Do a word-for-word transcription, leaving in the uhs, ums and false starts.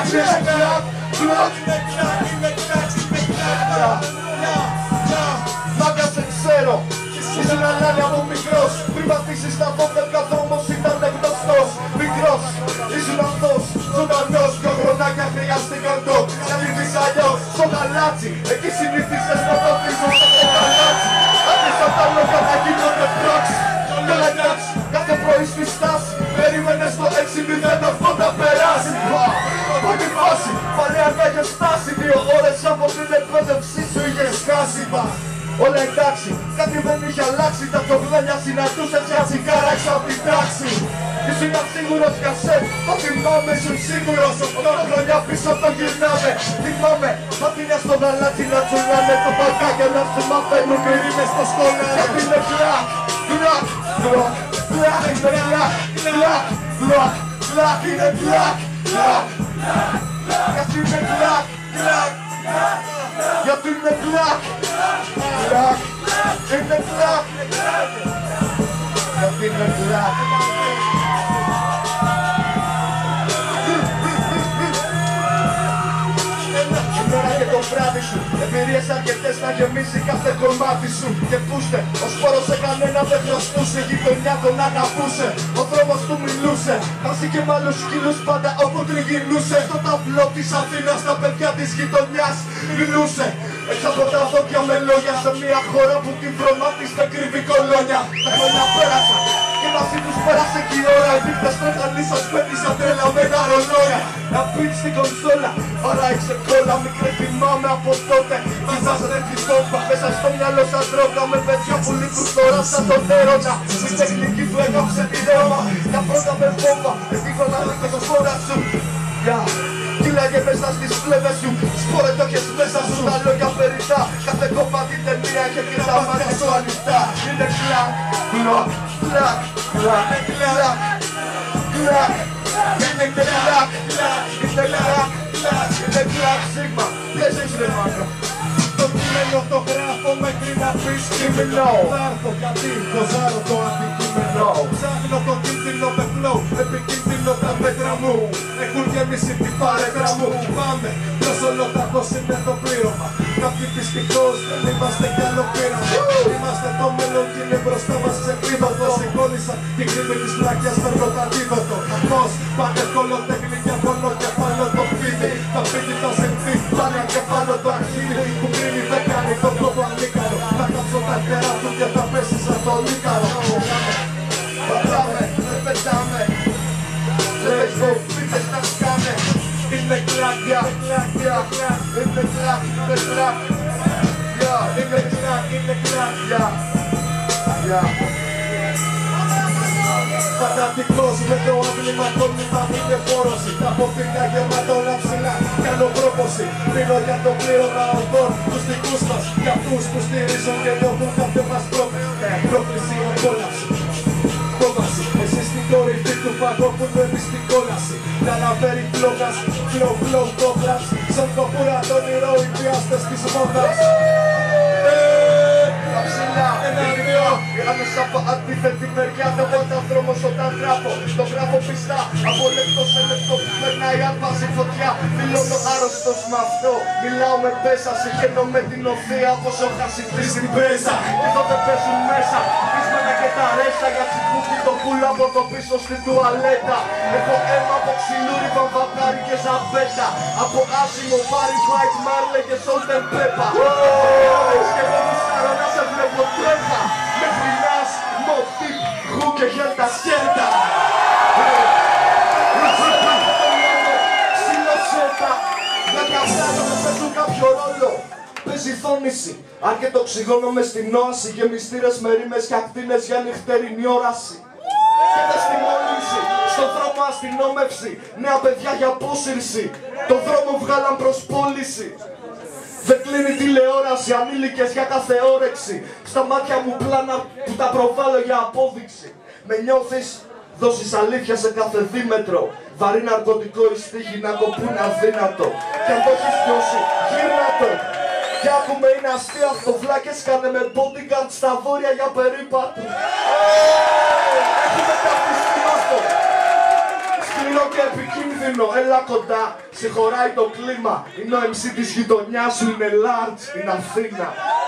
είναι κλακ, κλακ. Μάγκα σε ξέρω, ήσουν αλάνια από μικρός. Πριν πατήσεις τα δώδεκα δρόμος ήταν γνωστός. Μικρός, ήσουν αυτός, ζωντανός. Δυο χρονάκια χρειάστηκαν το να λυθείς αλλιώς. Στο γαλάτσι, εκεί συνήθισες να το αφήσεις στο γαλάτσι. Άρχισα τα λόγια να γίνονται πράξη. Και όλα εντάξει, κάθε πρωί στη στάση περίμενες το έξι μηδέν αυτό να περάσει. Πρώτη φάση, παλιά είχες φτάσει. Δύο ώρες από την εκπαίδευσή σου είχες χάσει. Όλα εντάξει, κάτι δεν είχε αλλάξει. Τα τσογλένια συναντούσες για τσιγάρα έξω απ' την τάξη. Ήσουν ασίγουρος για σετ, το θυμάμαι, ήσουν σίγουρος. Οκτώ χρόνια πίσω το γυρνάμε. Θυμάμαι, μάτια στο γαλάτσι να τσουλάνε. Το παγκάκια να σου μαθαίνουν μυρίμες στο σχολείο. Κάτι είναι κλακ, κλακ, κλακ, κλακ, είναι κλακ, κλακ, κλακ, κλακ, είναι κλακ, κλακ, κάτι είναι κλακ, κλακ, γιατί είναι κλακ, κλακ, είναι κλακ, γιατί είναι κλακ. Και το βράδυ σου, εμπειρίες αρκετές να γεμίσει κάθε κομμάτι σου. Και πούστε, ο σπόρος σε κανένα δεν χρωστούσε. Η γειτονιά τον αγαπούσε, ο δρόμος του μιλούσε. Μαζί και με άλλους σκύλους πάντα όπου τριγυρνούσε. Στο ταυλό της Αθήνας τα παιδιά της γειτονιάς μιλούσε. Έξω από τα δόντια με λόγια σε μια χώρα που την βρωμά της δεν κρύβει κολόνια. Τα χρόνια πέρασαν και μαζί τους πέρασε και η ώρα. Οι δείχτες τρέχαν ίσως πέντε σαν τρελαμένα ρολόγια. Να πεις στην κονσόλα, άρα έξε κόλλα. Μικρέ θυμάμαι από τότε, κοιτάζατε τη βόμβα. Μέσα στο μυαλό σαν τρόγκα με παιδιά που λείπουν τώρα σαν τον έρωτα. Η τεχνική του έκαψε τη ρέωμα. Τα πρώτα με βόμβα, επίγωνα λίγο το φόρα σου. Κυλάγε μέσα στις φλέβες σου, σπόρε το έχεις μέσα σου. Τα λόγια περιτά, κάθε κομμάτι ταινία είχε και τα μάτια σου ανοιχτά. Είναι κλακ, κλακ, κλακ, κλακ, κλακ, κλακ. Είναι κλακ, είναι κλακ, είναι κλακ, σίγμα. Ποιες έχεις ρε μάνα. Το κείμενο το γράφω μέχρι να πεις κείμενο. Θα έρθω γιατί κοζάρω το αντικείμενο. Ψάχνω το κίνδυνο με flow, επικίνδυνο τα μέτρα μου. Έχουν γεμίσει την παρέδρα μου. Πάμε, ποιος ολοταχώς είναι το πλήρωμα. Κάποιοι δυστυχώς δεν είμαστε κι άλλο πείραμα. Είμαστε το μέλλον κι είναι μπροστά μας ξεκλείδωτο. Σηκώνησα την κρύβη της πλάκιας με το αντίδοτο. Πώς πάνε κολοτέχνη και απολό και πάνω το φίδι. Τα φίδι θα σενθεί, πάνε και πάνω το αρχίδι. Που κρίνει δεν κάνει το κόμπο ανίκαρο. Θα κάψω τα τέρα του και θα πέσει σαν το λίκαρο. Πατάμε, δεν πετάμε. Λες το φίτες να σκάνε. Είναι κλάκια, κλάκια, είναι κλάκ, είναι κλάκ. Είναι κλάκ, είναι κλάκια. Φανατικός με το άμβλημα των μητών είναι φόρωση. Τα ποπτικά γεμάτα όλα ψηλά, κάνω πρόποση. Πίνω για το πλήρωμα οδόν τους δικούς μας. Για αυτούς που στηρίζουν και νιώθουν κάποιο μας πρόκληση απόλαυση. Κόμαση, εσύ στην κορυφή του παγόπου του εμείς στην κόλαση. Να αναφέρει φλόγας, flow, flow, κόμπλας. Σαν κοπούρα τον ηρώο οι πιάστες της μόδας. Γράμμες από αντίθετη μεριά, δεν βάζα δρόμος όταν γράφω. Το γράφω πιστά, από λεπτό σε λεπτό που περνάει άρπαση φωτιά. Δηλώνω άρρωστος με αυτό, μιλάω με πέσα. Συγχαίνω με την οθεία όπως ο χασιτής στην πέσα. Και τότε παίζουν μέσα, πείσμενα και τα ρέστα. Για τσιπούκι το πουλ από το πίσω στη τουαλέτα. Έχω αίμα από ξυλούρι, βαμβακάρι και ζαμπέτα. Από άσημο βάρη, white marley και salt and pepper. Και εγώ μισάρω να σε βλέπω τρέχα. Με φρυνάς, μοτί, χου και χέρτα σκέρτα. Ξυλοσέτα, για καυτάνω με παίζουν κάποιο ρόλο. Παίζει θόνηση, αν και το οξυγόνο μες στην όαση. Γεμιστήρες με ρήμες και ακτίνες για νυχτερινή όραση. Και δεν στη μόλυνση, στον δρόμο αστυνόμευση. Νέα παιδιά για απόσυρση, το δρόμο βγάλαν προς πώληση. Δεν κλείνει τηλεόραση, ανήλικες για κάθε όρεξη. Στα μάτια μου πλάνα που τα προβάλλω για απόδειξη. Με νιώθεις, δώσεις αλήθεια σε κάθε δίμετρο. Βαρύ ναρκωτικό η στίχη να κοπούν αδύνατο. Κι αν το έχεις νιώσει, γύρνα το. Κι άκουμε είναι αστείο αυτό, βλάκες κάνε με bodyguard στα βόρεια για περίπατο. Έχουμε ταυτιστεί αυτό. σκληρό και επικίνδυνο, έλα κοντά, σε χωράει το κλίμα. Είναι ο εμ σι της γειτονιάς σου, είναι large στην Αθήνα.